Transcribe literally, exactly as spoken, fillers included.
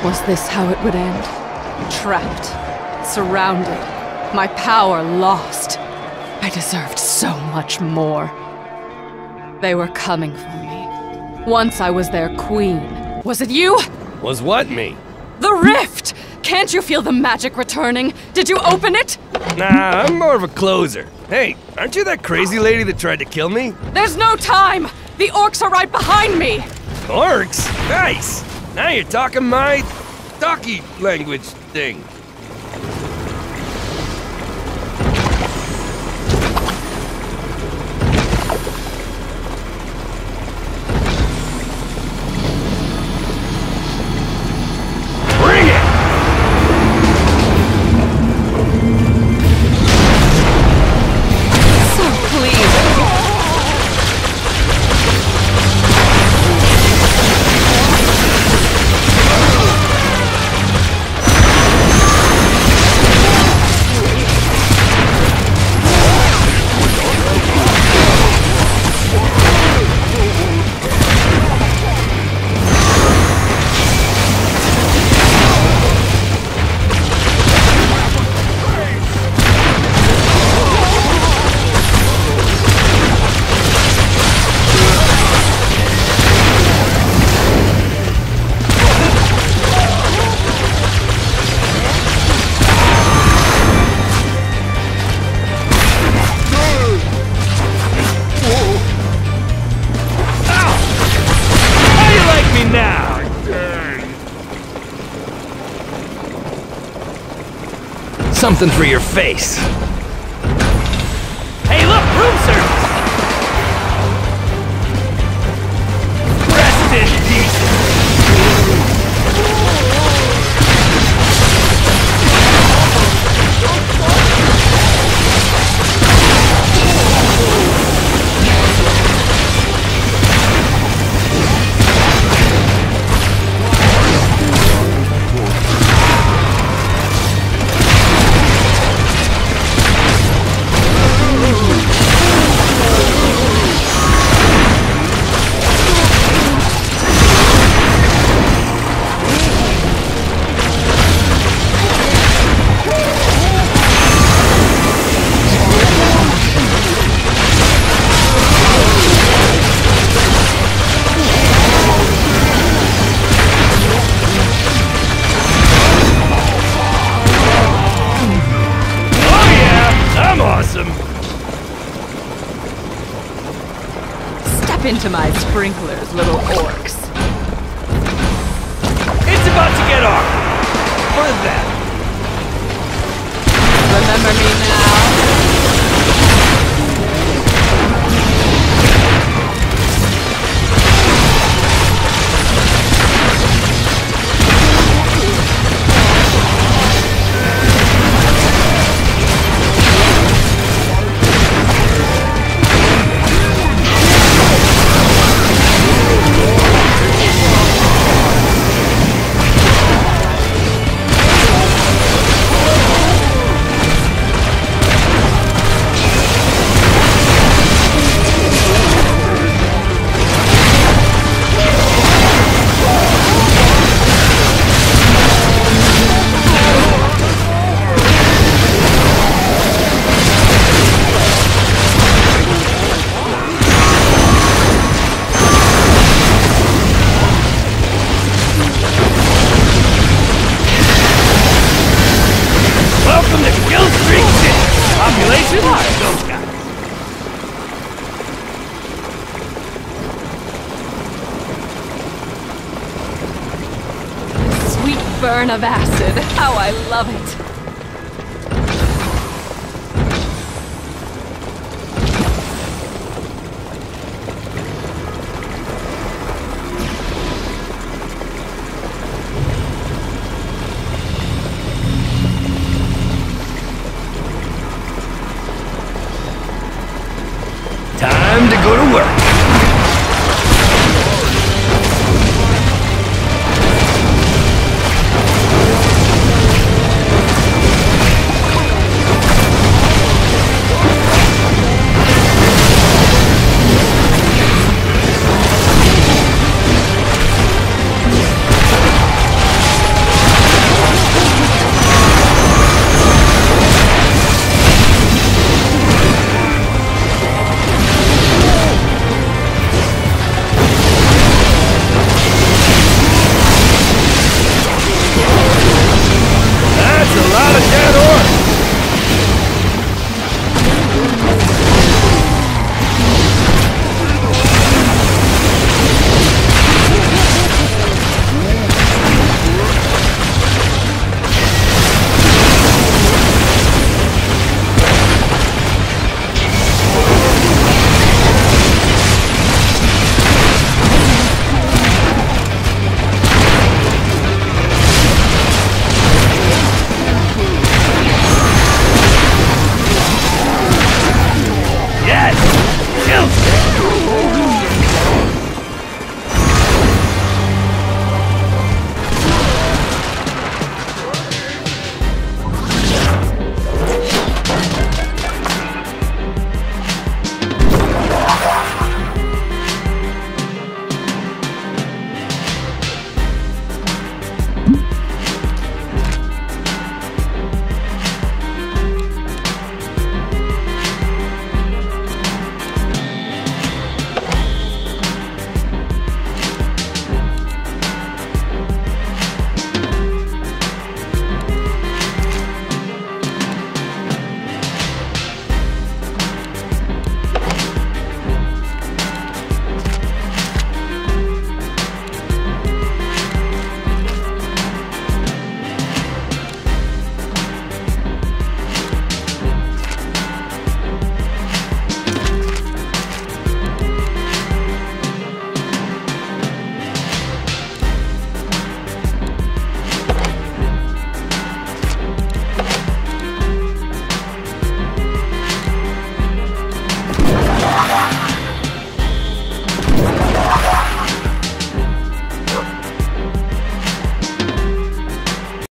Was this how it would end? Trapped, surrounded, my power lost. I deserved so much more. They were coming for me. Once I was their queen. Was it you? Was what me? The rift! Can't you feel the magic returning? Did you open it? Nah, I'm more of a closer. Hey, aren't you that crazy lady that tried to kill me? There's no time! The orcs are right behind me! Orcs? Nice! Now you're talking my... talkie language thing. Something for your face. Hey, look, room service! Rest in peace! Into my sprinklers, little orcs. It's about to get awkward. What is that? Remember me now? Burn of acid. How I love it.